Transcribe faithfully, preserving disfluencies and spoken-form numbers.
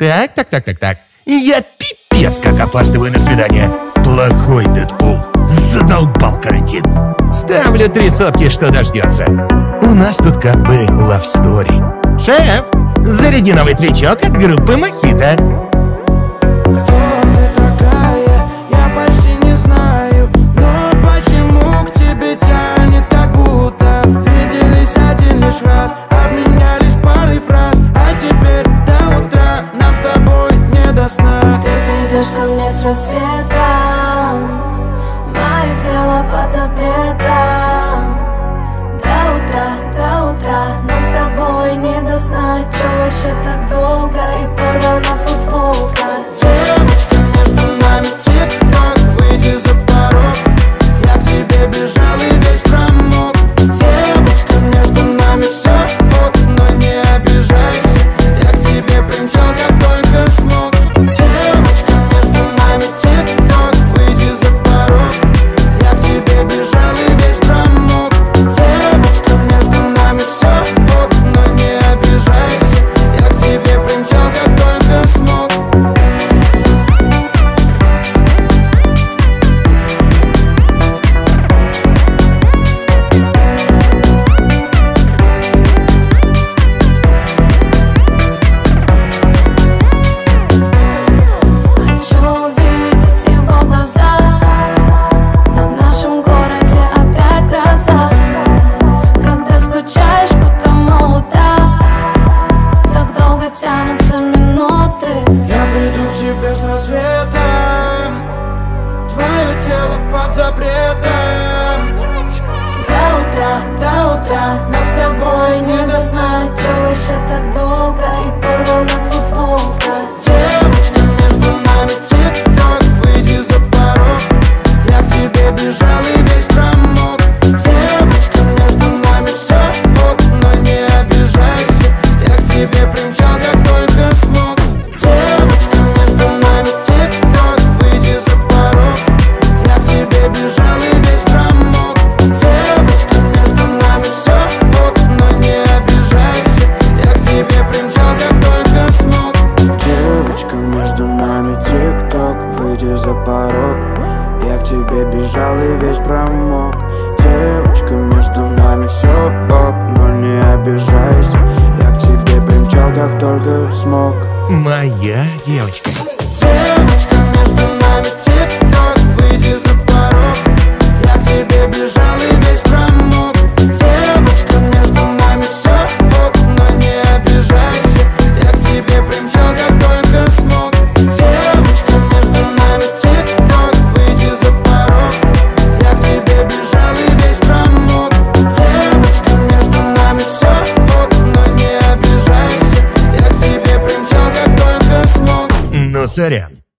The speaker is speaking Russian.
Так, так, так, так, так. Я пипец как опаздываю на свидание. Плохой Дэдпул. Задолбал карантин. Ставлю три сотки, что дождется. У нас тут как бы love story. Шеф, заряди новый твичок от группы Мохито. Ко мне с рассветом, мое тело под запретом. До утра, до утра нам с тобой не до сна. Чё вообще так долго и порвана футболка? Девочка, между нами тик-ток, выйди за порог. Я к тебе бежал и весь промок. Девочка, между нами все ок, но не обижайся. Я к тебе примчал, как только смог. Тянутся минуты. Я приду к тебе с рассветом. Твое тело под запретом. До утра, до утра нам с тобой не до сна. Чё вообще так долго и порвана футболка? Девочка, между нами тик-ток, выйди за порог. Я к тебе бежал и весь промок. Девочка, между нами все ок, но не обижайся. Я к тебе примчал, как только смог. Девочка, между нами тик-ток, выйди за порог. Я к тебе бежал и весь промок. Девочка, между нами все ок, но не обижайся. Я к тебе примчал, как только смог. Девочка, между нами тик-ток, выйди за порог. Я к тебе бежал и весь промок. Девочка, между нами все ок, но не обижайся. Я к тебе примчал, как только смог. Моя девочка. Девочка, между нами тик-ток, выйди за порог. Я к тебе бежал и весь промок. Девочка, между нами все ок, но не обижайся. Я к тебе примчал, как только смог. Девочка, между нами тик-ток, выйди за порог. Я к тебе бежал и весь промок. Девочка, между нами все ок, но не обижайся. Я к тебе примчал, как только смог. Ну, сорян.